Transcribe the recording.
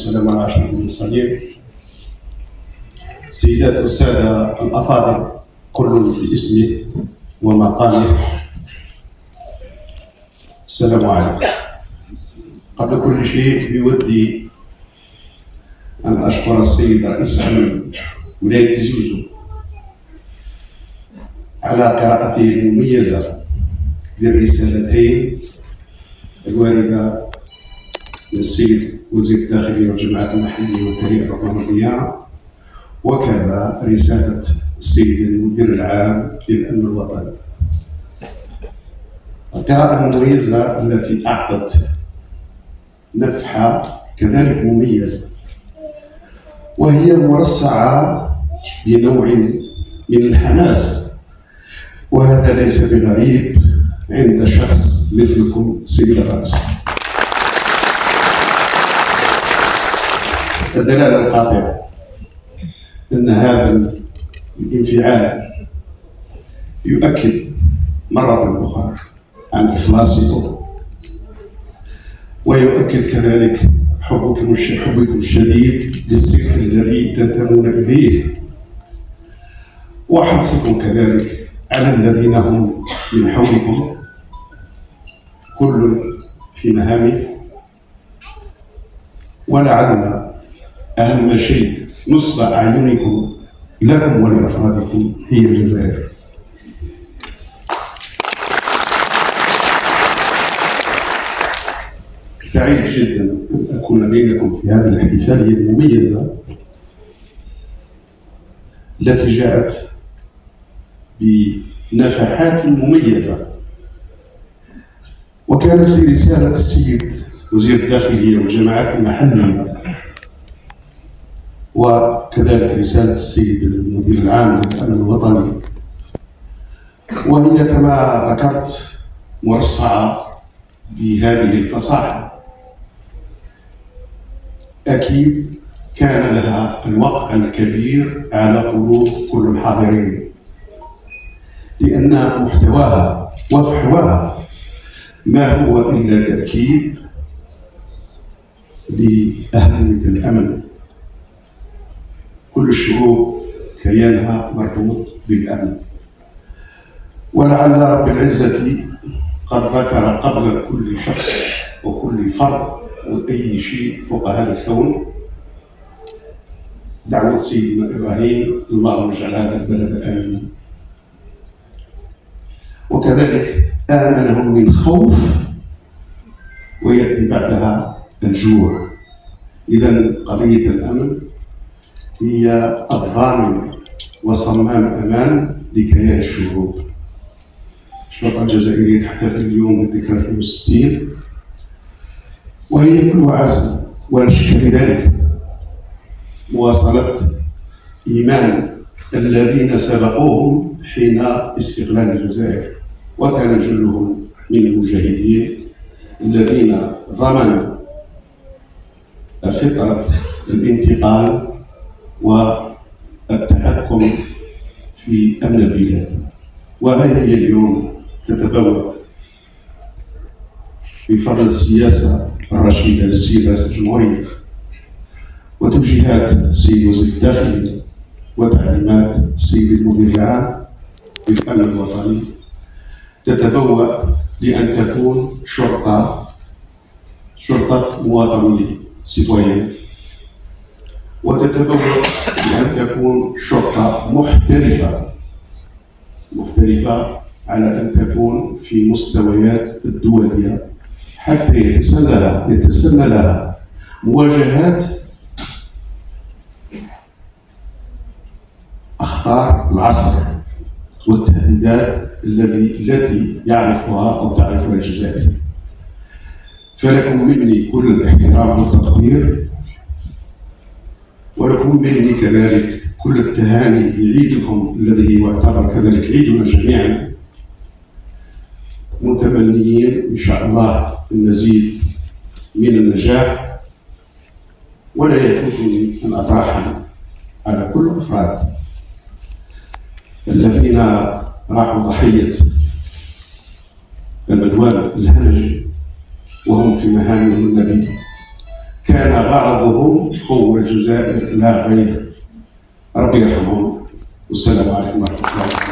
والسلام على أشرف المرسلين. السيدات والسادة الأفاضل، كل باسمه ومقامه، السلام عليكم. قبل كل شيء بودي أن أشكر السيد رئيس عام ولاية زوزو على قراءته المميزة للرسالتين الواردة من السيد وزير الداخلية والجماعات المحلية والتهيئة الرقمية، وكذا رسالة السيد المدير العام للأمن الوطني. القراءة المميزة التي أعطت نفحة كذلك مميزة، وهي مرصعة بنوع من الحماس، وهذا ليس بغريب عند شخص مثلكم سيد الرئيس. الدلالة القاطعة أن هذا الانفعال يؤكد مرة أخرى عن إخلاصكم، ويؤكد كذلك حبكم الشديد للسلك الذي تنتمون إليه، وحرصكم كذلك على الذين هم من حولكم كل في مهامه. ولعل أهم شيء نصب أعينكم لكم ولأفرادكم هي الجزائر. سعيد جدا أن أكون بينكم في هذه الاحتفالية المميزة التي جاءت بنفحات مميزة، وكانت لرسالة السيد وزير الداخلية والجماعات المحلية، وكذلك رسالة السيد المدير العام للأمن الوطني، وهي كما ذكرت مرصعة بهذه الفصاحة. أكيد كان لها الوقع الكبير على قلوب كل الحاضرين، لأن محتواها وفحواها ما هو إلا تأكيد لأهمية الأمن. كل الشعوب كيانها مربوط بالأمن، ولعل رب العزة قد ذكر قبل كل شخص وكل فرد وأي شيء فوق هذا الكون دعوة سيدنا إبراهيم: اللهم اجعل هذا البلد آمنا. وكذلك آمنهم من خوف، ويأتي بعدها الجوع. إذن قضية الأمن هي الضامن وصمام أمان لكيان الشعوب. الشرطة الجزائرية تحتفل اليوم بذكرى 62، وهي كلها عزم ولا شك في ذلك، مواصلة إيمان الذين سبقوهم حين استقلال الجزائر، وكان جلهم من المجاهدين الذين ضمنوا فطرة الانتقال والتحكم في أمن البلاد. وهي اليوم تتبوأ بفضل السياسة الرشيدة للسيد رئيس الجمهورية وتوجيهات السيد وزير الداخلية وتعليمات السيد المدير العام للأمن الوطني، تتبوأ لأن تكون شرطة مواطنين سيتويين، وتتبوأ لأن تكون شرطة محترفة على أن تكون في مستويات الدولية، حتى يتسنى لها مواجهات أخطار العصر والتهديدات التي يعرفها أو تعرفها الجزائر. فلكم مني كل الاحترام والتقدير، ولكم مني كذلك كل التهاني بعيدكم الذي يعتبر كذلك عيدنا جميعا، متمنيين إن شاء الله المزيد من النجاح. ولا يفوتني أن أترحم على كل الأفراد الذين راحوا ضحية العدوان الهمجي وهم في مهامهم النبيلة. كان كان غرضهم هو الجزائر لا غير. ربي يرحمهم، والسلام عليكم ورحمه الله.